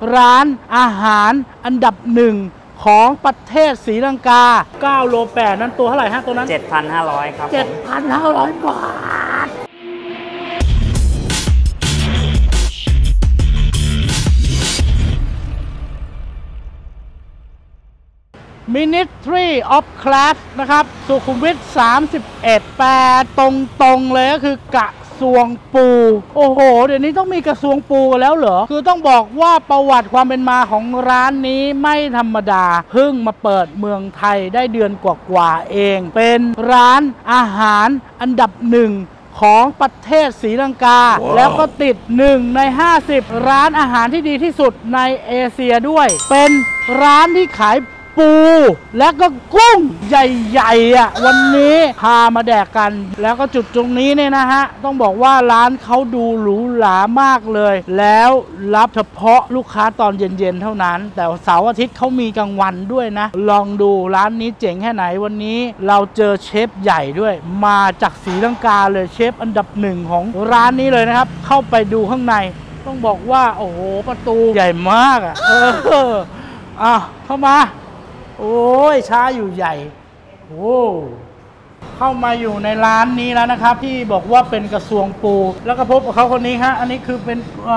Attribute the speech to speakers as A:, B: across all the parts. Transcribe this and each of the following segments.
A: ร้านอาหารอันดับหนึ่งของประเทศศรีลังกา9โล8นั้นตัวเท่าไหร่ฮะตัวนั้น
B: 7,500 ครับ
A: 7,500 บาทMinistry of Class นะครับสุขุมวิท31แปลตรงๆเลยก็คือกระทรวงปูโอ้โหเดี๋ยวนี้ต้องมีกระทรวงปูกันแล้วเหรอคือต้องบอกว่าประวัติความเป็นมาของร้านนี้ไม่ธรรมดาเพิ่งมาเปิดเมืองไทยได้เดือนกว่าๆเองเป็นร้านอาหารอันดับหนึ่งของประเทศศรีลังกา แล้วก็ติด1ใน50ร้านอาหารที่ดีที่สุดในเอเชียด้วยเป็นร้านที่ขายปูและก็กุ้งใหญ่ๆอ่ะวันนี้พามาแดกกันแล้วก็จุดตรงนี้เนี่ยนะฮะต้องบอกว่าร้านเขาดูหรูหรามากเลยแล้วรับเฉพาะลูกค้าตอนเย็นๆเท่านั้นแต่เสาร์อาทิตย์เขามีกลางวันด้วยนะลองดูร้านนี้เจ๋งแค่ไหนวันนี้เราเจอเชฟใหญ่ด้วยมาจากศรีลังกาเลยเชฟอันดับหนึ่งของร้านนี้เลยนะครับเข้าไปดูข้างในต้องบอกว่าโอ้โหประตูใหญ่มากอ่ะเข้ามาโอ้ยช้าอยู่ใหญ่โอ้เข้ามาอยู่ในร้านนี้แล้วนะครับที่บอกว่าเป็นกระทรวงปูแล้วก็พบกับเขาคนนี้ฮะอันนี้คือเป็น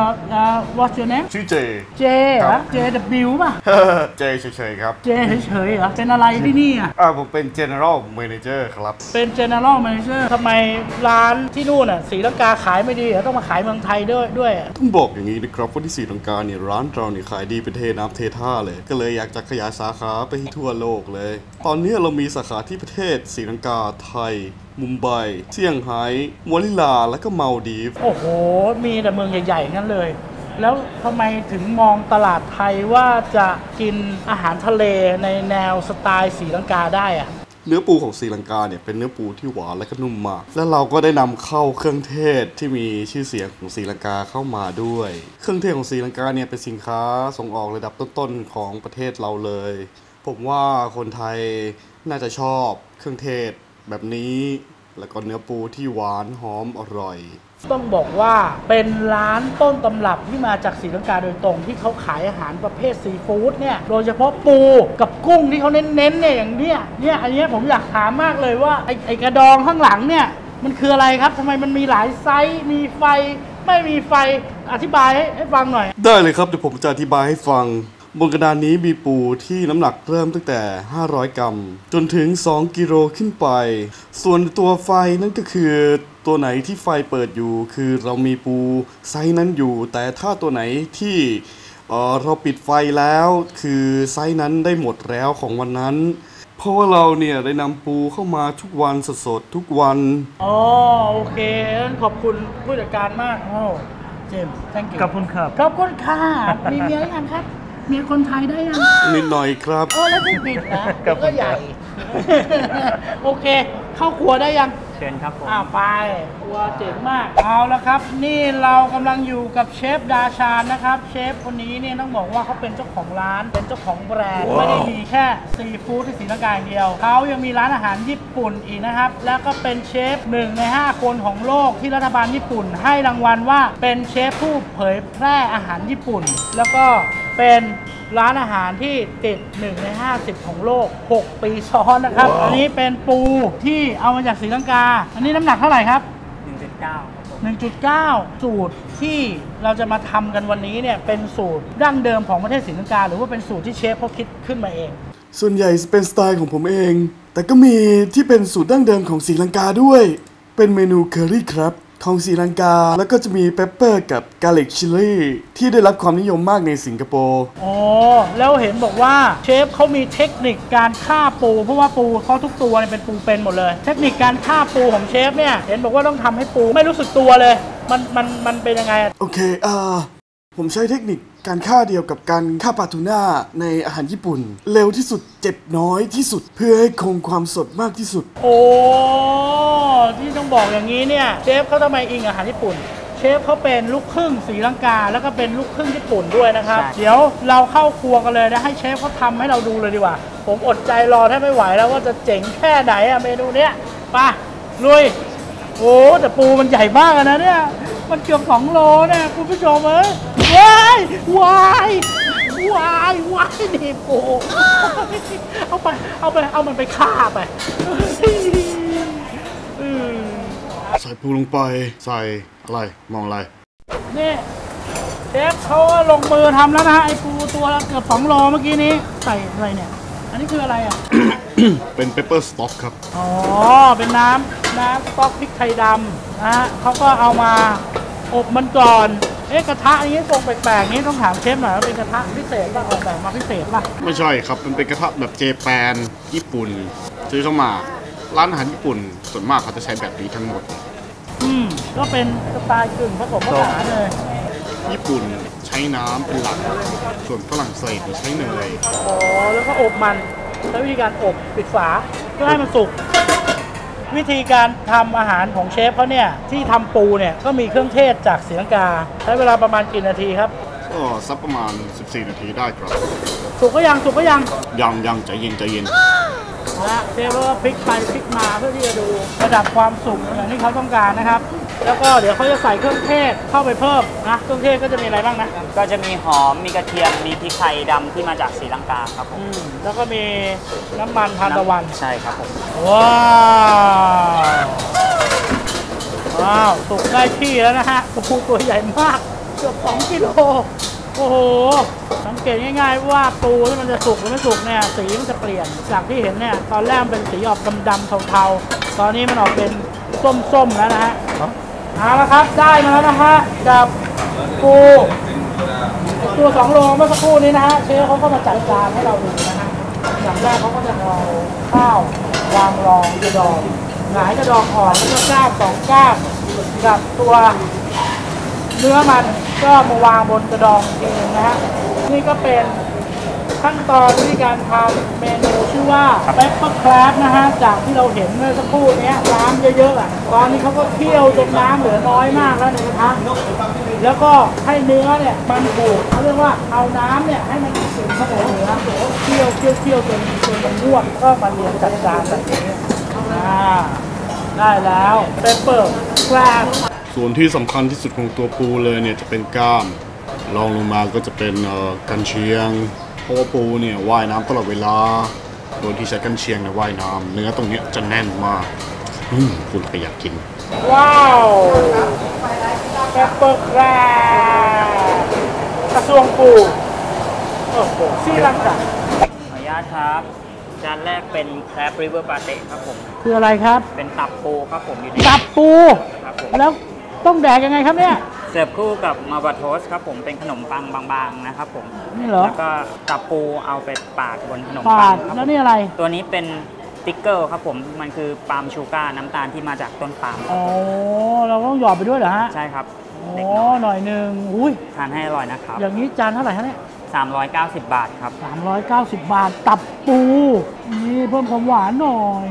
A: what's your name
C: ชื่อเจ
A: เจเหรอ JW ป่ะ
C: เจเฉยๆครับ
A: เจเฉยๆเหรอเป็นอะไรที่นี่อ่ะ
C: ผมเป็น General Manager ครับ
A: เป็น General Manager ทำไมร้านที่นู่นอ่ะศรีลังกาขายไม่ดีเหรอต้องมาขายเมืองไทยด้วย
C: ต้องบอกอย่างนี้นะครับว่าที่ศรีลังกาเนี่ยร้านเราเนี่ยขายดีเป็นเทน้ำเทท่าเลยก็เลยอยากจะขยายสาขาไปให้ทั่วโลกเลยตอนนี้เรามีสาขาที่ประเทศศรีลังกาไทยมุมไบเซี่ยงไฮ้มะนิลาและก็มาลดีฟ
A: โอ้โหมีแต่เมืองใหญ่ๆงั้นเลยแล้วทำไมถึงมองตลาดไทยว่าจะกินอาหารทะเลในแนวสไตล์ศรีลังกาได้อะ
C: เนื้อปูของศรีลังกาเนี่ยเป็นเนื้อปูที่หวานและก็นุ่มมากและเราก็ได้นำเข้าเครื่องเทศที่มีชื่อเสียงของศรีลังกาเข้ามาด้วยเครื่องเทศของศรีลังกาเนี่ยเป็นสินค้าส่งออกระดับต้นๆของประเทศเราเลยผมว่าคนไทยน่าจะชอบเครื่องเทศแบบนี้แล้วก็เนื้อปูที่หวานหอมอร่อย
A: ต้องบอกว่าเป็นร้านต้นตำรับที่มาจากศรีลังกาโดยตรงที่เขาขายอาหารประเภทซีฟู้ดเนี่ยโดยเฉพาะปูกับกุ้งที่เขาเน้นๆเนี่ยอย่างเนี้ยอันนี้ผมอยากถามมากเลยว่าไอกระดองข้างหลังเนี่ยมันคืออะไรครับทำไมมันมีหลายไซส์มีไฟไม่มีไฟอธิบายให้ฟังหน่อย
C: ได้เลยครับเดี๋ยวผมจะอธิบายให้ฟังบนกระดานนี้มีปูที่น้ำหนักเริ่มตั้งแต่500 กรัมจนถึง2 กิโลขึ้นไปส่วนตัวไฟนั่นก็คือตัวไหนที่ไฟเปิดอยู่คือเรามีปูไซส์นั้นอยู่แต่ถ้าตัวไหนที่เราปิดไฟแล้วคือไซส์นั้นได้หมดแล้วของวันนั้นเพราะว่าเราเนี่ยได้นำปูเข้ามาทุกวันสดๆทุกวัน
A: โอเคขอบคุณผู้จัดการมากเจมส์ thank you
B: ขอบคุณครับ
A: ขอบคุณค่ะมีเมียยังครับเมียคนไทยได้ยัง
C: นิดหน่อยครับ
A: แล้วที่ปิดนะก็ใหญ่โอเคเข้าครัวได้ยัง
B: เชิญครับผม
A: ไปครัวเจ๋งมากเอาละครับนี่เรากำลังอยู่กับเชฟดาชานนะครับเชฟคนนี้เนี่ยต้องบอกว่าเขาเป็นเจ้าของร้านเป็นเจ้าของแบรนด์ไม่ได้มีแค่ซีฟู้ดที่ศรีลังกาอย่างเดียวเขายังมีร้านอาหารญี่ปุ่นอีกนะครับแล้วก็เป็นเชฟ1 ใน 5คนของโลกที่รัฐบาลญี่ปุ่นให้รางวัลว่าเป็นเชฟผู้เผยแพร่อาหารญี่ปุ่นแล้วก็เป็นร้านอาหารที่ติด1 ใน 50ของโลก6 ปีซ้อนนะครับ อันนี้เป็นปูที่เอามาจากศรีลังกาอันนี้น้ำหนักเท่าไหร่ครับ 1.9 สูตรที่เราจะมาทำกันวันนี้เนี่ยเป็นสูตรดั้งเดิมของประเทศศรีลังกาหรือว่าเป็นสูตรที่เชฟเขาคิดขึ้นมาเอง
C: ส่วนใหญ่เป็นสไตล์ของผมเองแต่ก็มีที่เป็นสูตรดั้งเดิมของศรีลังกาด้วยเป็นเมนูเคอรี่ครับของศรีลังกาแล้วก็จะมีเปปเปอร์กับกาลิกชิลลี่ที่ได้รับความนิยมมากในสิงคโปร์
A: แล้วเห็นบอกว่าเชฟเขามีเทคนิคการฆ่าปูเพราะว่าปูเขาทุกตัวเป็นปูเป็นหมดเลยเทคนิคการฆ่าปูของเชฟเนี่ยเห็นบอกว่าต้องทำให้ปูไม่รู้สึกตัวเลยมันเป็นยังไง
C: โอเคผมใช้เทคนิคการฆ่าเดียวกับการฆ่าปลาทูน่าในอาหารญี่ปุ่นเร็วที่สุดเจ็บน้อยที่สุดเพื่อให้คงความสดมากที่สุด
A: ที่ต้องบอกอย่างนี้เนี่ยเชฟเขาทำไมอิงอาหารญี่ปุ่นเชฟเขาเป็นลูกครึ่งศรีลังกาแล้วก็เป็นลูกครึ่งญี่ปุ่นด้วยนะครับเดี๋ยวเราเข้าครัวกันเลยนะให้เชฟเขาทำให้เราดูเลยดีกว่าผมอดใจรอแทบไม่ไหวแล้วว่าจะเจ๋งแค่ไหนเมนูเนี้ยไปลุยแต่ปูมันใหญ่มากนะเนี่ยมันเกือบ2 โลเนี่ยคุณผู้ชมว้ายวายวายนี่โอ้เอามันไปฆ่าไป
C: ใส่ปูลงไปใส่อะไรมองอะไร
A: นี่เชฟเขาลงมือทำแล้วนะฮะไอ้ปูตัวเกือบ2 โลเมื่อกี้นี้ใส่อะไรเนี่ยอันนี้คืออะไรอ่ะ
C: เป็นเปปเปอร์สต็อกครับ
A: อ๋อเป็นน้ำสต๊อกพริกไทยดำนะฮะเขาก็เอามาอบมันก่อนกระทะอย่างนี้ทรงแปลกๆนี้ต้องถามเชฟหน่อยว่าเป็นกระทะพิเศษป่ะออกแบบมาพิเศษป่ะ
C: ไม่ใช่ครับมันเป็นกระทะแบบเจแปนญี่ปุ่นซื้อเข้ามาร้านอาหารญี่ปุ่นส่วนมากเขาจะใช้แบบนี้ทั้งหมด
A: ก็เป็นสไตล์กึ่งผสมผสานเลย
C: ญี่ปุ่นใช้น้ำเป็นหลักส่วนฝรั่งเศสใช้เนย
A: อ๋อแล้วก็อบมันใช้วิธีการอบปิดฝาเพื่อให้มันสุกวิธีการทำอาหารของเชฟเขาเนี่ยที่ทำปูเนี่ยก็มีเครื่องเทศจากศรีลังกาใช้เวลาประมาณกี่นาทีครับ
C: ก็สักประมาณ14 นาทีได้ครับ
A: สุกก็ยัง
C: ยังใจเย็น
A: นะเชฟก็พลิกไปพลิกมาเพื่อที่จะดูระดับความสุกอย่างที่เขาต้องการนะครับแล้วก็เดี๋ยวเขาจะใส่เครื่องเทศเข้าไปเพิ่มนะเครื่องเทศก็จะมีอะไรบ้างนะ
B: ก็จะมีหอมมีกระเทียมมีพริกไทยดำที่มาจากศรีลังกาครับผม
A: แล้วก็มีน้ำมันทานตะวัน
B: ใช่ครับผม
A: ว้าวสุกได้ที่แล้วนะฮะปูตัวใหญ่มากเกือบ2 กิโลโอ้โหสังเกตง่ายๆว่าปูที่มันจะสุกหรือไม่สุกเนี่ยสีมันจะเปลี่ยนจากที่เห็นเนี่ยตอนแรกเป็นสีออกดำๆเทาๆตอนนี้มันออกเป็นส้มๆแล้วนะฮะเอาละครับได้มาแล้วนะฮะกับปูตัว2 โลเมื่อสักครู่นี้นะฮะเชฟเขาก็มาจัดจานให้เราดูนะฮะอย่างแรกเขาก็จะเอาข้าววางรองกระดองหงายกระดองอ่อนแล้วก็ก้าม2 ก้ามกับตัวเนื้อมันก็มาวางบนกระดองทีนึงนะฮะนี่ก็เป็นขั้นตอนวิธีการทำเมนูชื่อว่า Pepper Crab นะฮะจากที่เราเห็นเมื่อสักครู่นี้น้ำเยอะๆอ่ะตอนนี้เขาก็เคี่ยวจนน้ำเหลือน้อยมากแล้วในกระทะแล้วก็ให้เนื้อเนี่ยมันบุกเขาเรียกว่าเอาน้ำเนี่ยให้มันซึมเข้าไปในเนื้อเคี่ยวจนมันงวดก็มาเรียงจัดจานแบบนี้ได้แล้ว Pepper Crab
C: ส่วนที่สำคัญที่สุดของตัวปูเลยเนี่ยจะเป็นกล้ามรองลงมาก็จะเป็นกันเชียงเพราะว่าปูเนี่ยว่ายน้ำตลอดเวลาโดยที่ใช้กันเชียงเนี่ยว่ายน้ำเนื้อตรงนี้จะแน่นมากคุณก็อยากกิน
A: ว้าวแคปเปอร์แคร์กระทรวงปูโอ้โหศรีลังกา
B: ขออนุญาตครับจานแรกเป็นแครบริเวอร์ปาเต้ครับผม
A: คืออะไรครับ
B: เป็นตับปูครับผมอยู่ใน
A: ตับปูครับผมแล้วต้องแดกยังไงครับเนี่ย
B: เสิร์ฟคู่กับมาบาโทสครับผมเป็นขนมปังบางๆนะครับผม
A: นี่เหรอ
B: แล้วก็ตับปูเอาไปปาดบนขนม
A: ปังแล้วนี่อะไร
B: ตัวนี้เป็นติ๊กเกอร์ครับผมมันคือปาล์มชูการ์น้ำตาลที่มาจากต้นปาล์ม
A: อ๋อเราต้องหยอดไปด้วยเหรอฮะ
B: ใช่ครับ
A: อ๋อหน่อยนึงอุ้ย
B: ทานให้อร่อยนะครับ
A: อย่างนี้จานเท่าไหร่ฮะเนี่ย
B: 390 บาทครับ
A: 390 บาทตับปูนี่เพิ่มความหวานหน่อย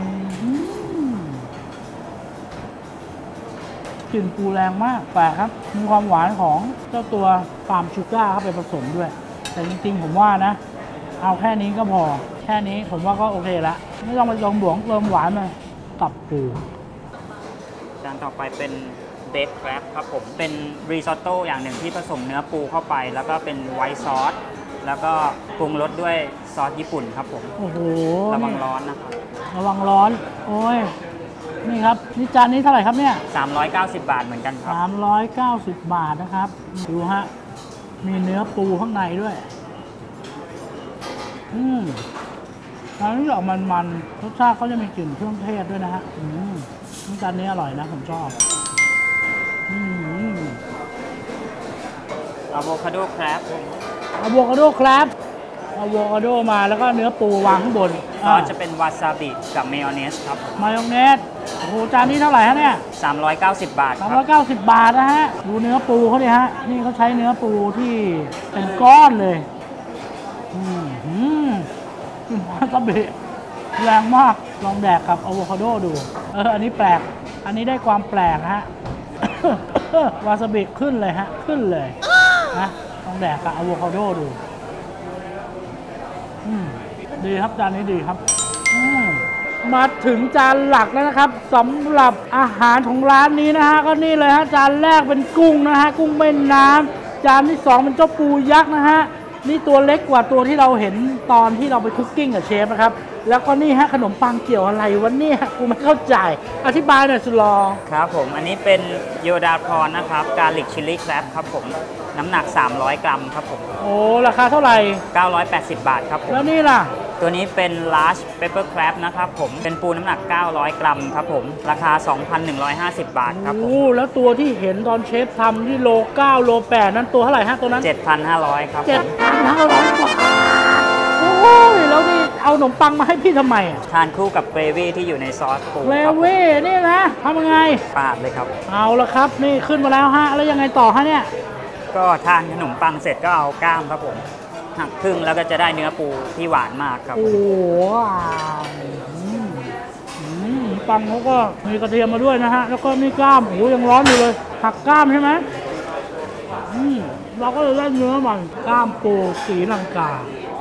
A: กลิ่นปูแรงมากแต่ครับมีความหวานของเจ้าตัวปาล์มชูการ์เข้าไปผสมด้วยแต่จริงๆผมว่านะเอาแค่นี้ก็พอแค่นี้ผมว่าก็โอเคละไม่ต้องไปลงบวงเติมหวานเลยตับปู
B: จานต่อไปเป็นเบฟแครบครับผมเป็นรีซอตโต้อย่างหนึ่งที่ผสมเนื้อปูเข้าไปแล้วก็เป็นไวท์ซอสแล้วก็ปรุงรสด้วยซอสญี่ปุ่นครับผม
A: โอ้โห
B: ระวังร้อนนะครับ
A: ระวังร้อนโอ้ยนี่ครับนี่จานนี้เท่าไหร่ครับเนี่ย
B: 390 บาทเหมือนกันครับ
A: 390 บาทนะครับดูฮะมีเนื้อปูข้างในด้วยอันนี้ออกมันรสชาติเขาจะมีกลิ่นเครื่องเทศด้วยนะฮะนี่จานนี้อร่อยนะผมชอบ
B: อะโวคาโดแครบ
A: อะโวคาโดแครบอะโวคาโดมาแล้วก็เนื้อปูวางข้างบน
B: ก็จะเป็นวาซาบิกับเมยองเนสครับ
A: มายองเนสโอ้โหจานนี้เท่าไหร่ฮะเนี่ย
B: 390 บาท
A: 390 บาทนะฮะดูเนื้อปูเขาดิฮะนี่เขาใช้เนื้อปูที่เป็นก้อนเลยวาซาบิแรงมากลองแดกกับอะโวคาโดดูอันนี้แปลกอันนี้ได้ความแปลกฮะวาซาบิขึ้นเลยฮะขึ้นเลยนะลองแดกกับอะโวคาโดดูดีครับจานนี้ดีครับมาถึงจานหลักแล้วนะครับสำหรับอาหารของร้านนี้นะฮะก็นี่เลยฮะจานแรกเป็นกุ้งนะฮะกุ้งแม่น้ำจานที่2เป็นเจ้าปูยักษ์นะฮะนี่ตัวเล็กกว่าตัวที่เราเห็นตอนที่เราไปคุกกิ้งกับเชฟนะครับแล้วก็นี่ฮะขนมปังเกี่ยวอะไรวะเนี่ยกูไม่เข้าใจอธิบายหน่อยสุดหล่อ
B: ครับผมอันนี้เป็นโยดาพรนะครับกาลิกชิลลี่แครบครับผมน้ำหนัก300 กรัมครับผม
A: โอ้ราคาเท่าไหร่
B: 980 บาทครับผม
A: แล้วนี่ล่ะ
B: ตัวนี้เป็น large pepper crab นะครับผมเป็นปูน้ำหนัก900 กรัมครับผมราคา 2,150 บาทครับผม
A: โอ้แล้วตัวที่เห็นตอนเชฟทำที่โล9โล8นั้นตัวเท่าไหร่ฮะตัวนั้น
B: 7,500 ครับผม
A: 7,500 บาทโอ้ยแล้วนี่เอาขนมปังมาให้พี่ทำไมอ่ะ
B: ทานคู่กับเกรวี่ที่อยู่ในซอสปู
A: เกรวี่นี่นะทำยังไง
B: ปาดเลยครับ
A: เอาละครับนี่ขึ้นมาแล้วฮะแล้วยังไงต่อฮะเนี่ย
B: ก็ทานขนมปังเสร็จก็เอาก้ามครับผมหักครึ่งแล้วก็จะได้เนื้อปูที่หวานมากครับ
A: โอ้โหปังเขาก็มีกระเทียมมาด้วยนะฮะแล้วก็มีกล้ามโอ้โหยังร้อนอยู่เลยหักกล้ามใช่ไหมเราก็เลยได้เนื้อมันกล้ามปูสีลังกา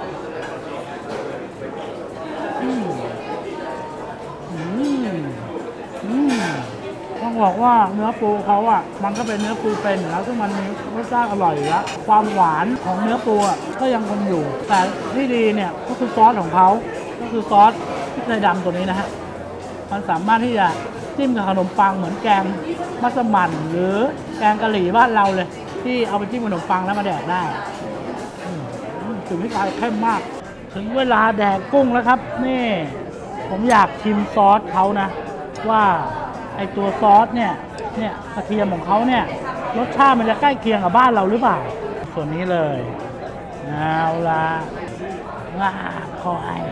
A: ต้องบอกว่าเนื้อปูเขาอ่ะมันก็เป็นเนื้อปูเป็นแล้วซึ่งมันมีรสชาติอร่อยอยู่แล้วความหวานของเนื้อปูก็ยังคงอยู่แต่ที่ดีเนี่ยก็คือซอสของเขาก็คือซอสพริกไทยดำตัวนี้นะฮะมันสามารถที่จะจิ้มกับขนมปังเหมือนแกงมัสมั่นหรือแกงกะหรี่บ้านเราเลยที่เอาไปจิ้มขนมปังแล้วมาแดกได้ถึงพริกไทยเข้มมากถึงเวลาแดกกุ้งแล้วครับนี่ผมอยากชิมซอสเขานะว่าไอตัวซอสเนี่ยกระเทียมของเขาเนี่ยรสชาติมันจะใกล้เคียงกับบ้านเราหรือเปล่าส่วนนี้เลยเอาละว้าคอย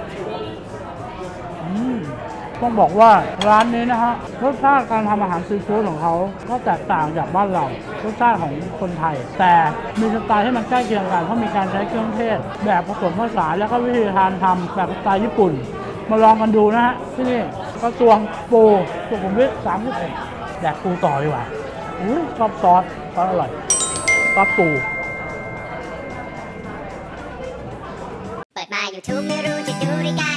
A: ต้องบอกว่าร้านนี้นะฮะรสชาติการทำอาหารซีฟู้ดของเขาก็แตกต่างจากบ้านเรารสชาติของคนไทยแต่มีสไตล์ที่มันใกล้เคียงกันเพราะมีการใช้เครื่องเทศแบบผสมผสานแล้วก็วิธีการทำแบบสไตล์ญี่ปุ่นมาลองกันดูนะฮะที่นี่กระทรวงปูสุขุมวิท31แดกปูต่อดีกว่าชอบซอสอร่อยซอสปู
D: เปิดมา YouTube ไม่รู้จะดูรายการ